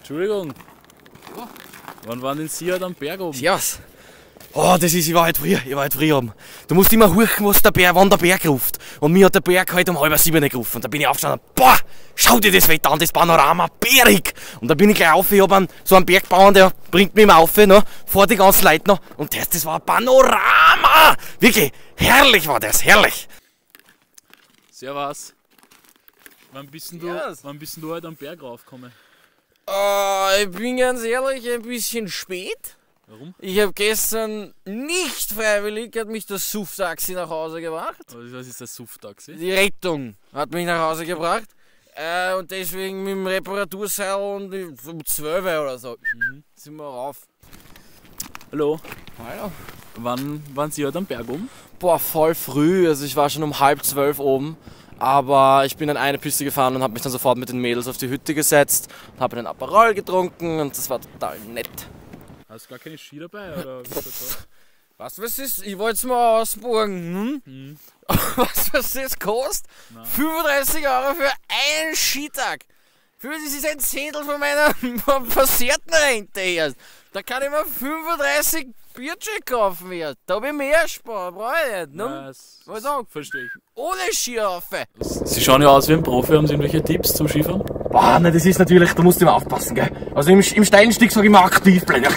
Entschuldigung. Wann waren denn Sie halt am Berg oben? Servus. Oh, ich war halt früh oben. Du musst immer horchen, wann der Berg ruft. Und mir hat der Berg heute um 6:30 gerufen. Und da bin ich aufgestanden, boah, schau dir das Wetter an, das Panorama, bergig. Und da bin ich gleich auf, ich hab so einen Bergbauern, der bringt mich immer auf, ne, vor die ganzen Leute noch. Und das war ein Panorama. Wirklich, herrlich war das, herrlich. Servus. Wann bist du heute am Berg raufgekommen? Ich bin ganz ehrlich ein bisschen spät. Warum? Ich habe gestern nicht freiwillig, hat mich das SUV-Taxi nach Hause gebracht. Was ist das SUV-Taxi? Die Rettung hat mich nach Hause gebracht. Und deswegen mit dem Reparaturseil und um 12 oder so sind wir rauf. Hallo. Hallo. Wann waren Sie heute am Berg oben? Boah, voll früh. Also ich war schon um 11:30 oben. Aber ich bin an eine Piste gefahren und habe mich dann sofort mit den Mädels auf die Hütte gesetzt. Habe einen Aperol getrunken und das war total nett. Hast du gar keine Ski dabei? Oder wie ist das? Was ist? Ich wollte es mal ausborgen. Was das kostet? Nein. 35 € für einen Skitag. Das ist ein Zehntel von meiner versehrten Rente erst. Da kann ich mir 35 Bierchen kaufen jetzt. Da habe ich mehr sparen, brauche ich nicht. Ne? Was verstehe ich. Ohne Skiraffe. Sie schauen ja aus wie ein Profi, haben Sie irgendwelche Tipps zum Skifahren? Boah, ne, das ist natürlich, da musst du immer aufpassen, gell. Also im steilen Stick sag ich immer aktiv bleiben.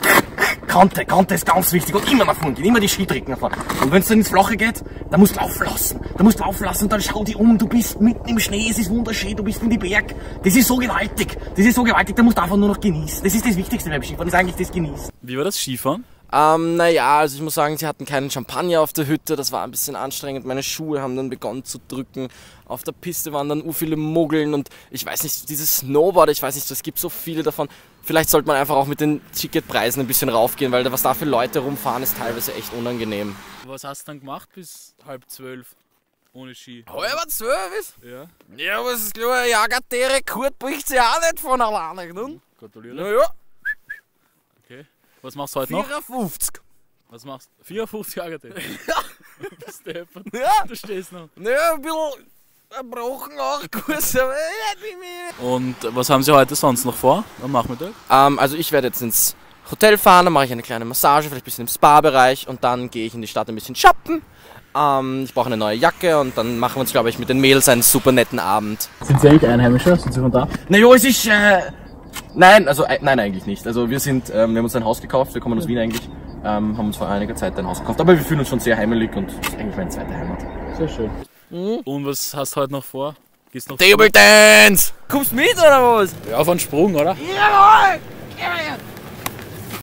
Kante ist ganz wichtig und immer nach vorne gehen, immer die Skitricken nach vorne. Und wenn es dann ins Flache geht, dann musst du laufen lassen. Und dann schau dich um, du bist mitten im Schnee, es ist wunderschön, du bist in die Berg. Das ist so gewaltig, da musst du einfach nur noch genießen. Das ist das Wichtigste beim Skifahren, ist eigentlich das Genießen. Wie war das Skifahren? Naja, also ich muss sagen, sie hatten keinen Champagner auf der Hütte, das war ein bisschen anstrengend. Meine Schuhe haben dann begonnen zu drücken. Auf der Piste waren dann viele Muggeln und ich weiß nicht, dieses Snowboard, ich weiß nicht, es gibt so viele davon. Vielleicht sollte man einfach auch mit den Ticketpreisen ein bisschen raufgehen, weil was da für Leute rumfahren, ist teilweise echt unangenehm. Was hast du dann gemacht bis 11:30 ohne Ski? 11:30 ist? Ja. Ja, aber es ist klar, ein Jagd-Rekord bricht sie auch nicht von alleine, ne? Gratuliere. Naja. Okay. Was machst du heute noch? 54. Was machst du? 54 Jahre? Ja. Bist du deppert? Ja. Du stehst noch. Naja, ein bisschen erbrochen auch, kurz, aber Und was haben Sie heute sonst noch vor am Nachmittag? Also ich werde jetzt ins Hotel fahren, dann mache ich eine kleine Massage, vielleicht ein bisschen im Spa-Bereich und dann gehe ich in die Stadt ein bisschen shoppen. Ich brauche eine neue Jacke und dann machen wir uns, glaube ich, mit den Mädels einen super netten Abend. Sind Sie eigentlich Einheimischer? Sind Sie von da? Naja, es ist... Nein, eigentlich nicht. Also wir haben uns ein Haus gekauft, wir kommen aus Wien eigentlich, haben uns vor einiger Zeit ein Haus gekauft. Aber wir fühlen uns schon sehr heimelig und das ist eigentlich meine zweite Heimat. Sehr schön. Und was hast du heute noch vor? Gehst noch Table Dance! Kommst du mit oder was? Ja, auf einen Sprung, oder? Jawohl!